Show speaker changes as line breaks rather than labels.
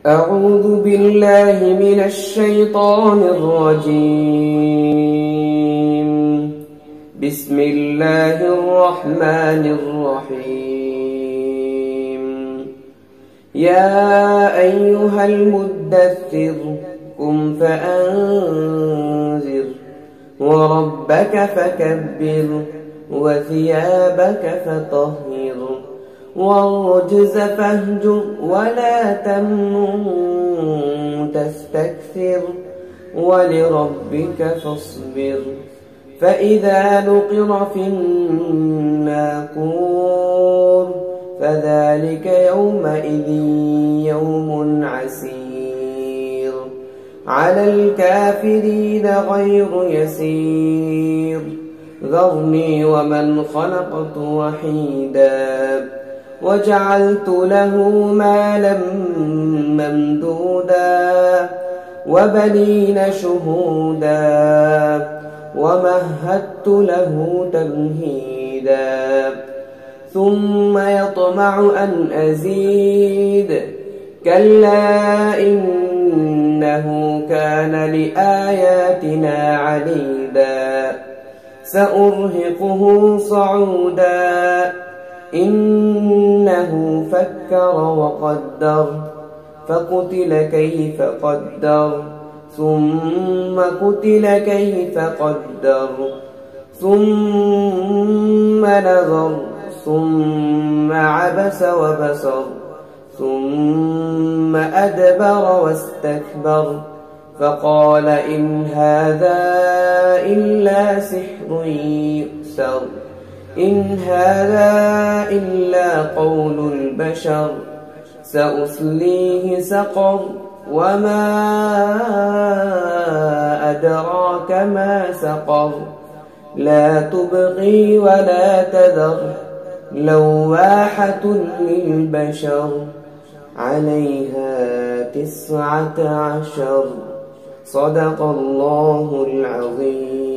أعوذ بالله من الشيطان الرجيم. بسم الله الرحمن الرحيم. يا أيها المدثر قم فأنذر وربك فكبر وثيابك فطهر والرجز فاهجر ولا تمنن تستكثر ولربك فاصبر فإذا نقر في الناقور فذلك يومئذ يوم عسير على الكافرين غير يسير ذرني ومن خلقت وحيدا وجعلت له مالا ممدودا وبنين شهودا ومهدت له تمهيدا ثم يطمع أن أزيد كلا إنه كان لآياتنا عنيدا سأرهقه صعودا إنه فكر وقدر فقتل كيف قدر ثم قتل كيف قدر ثم نظر ثم عبس وبسر ثم أدبر واستكبر فقال إن هذا إلا سحر يؤثر إن هذا إلا قول البشر سأصليه سقر وما أدراك ما سقر لا تبقي ولا تذر لواحة للبشر عليها 19 صدق الله العظيم.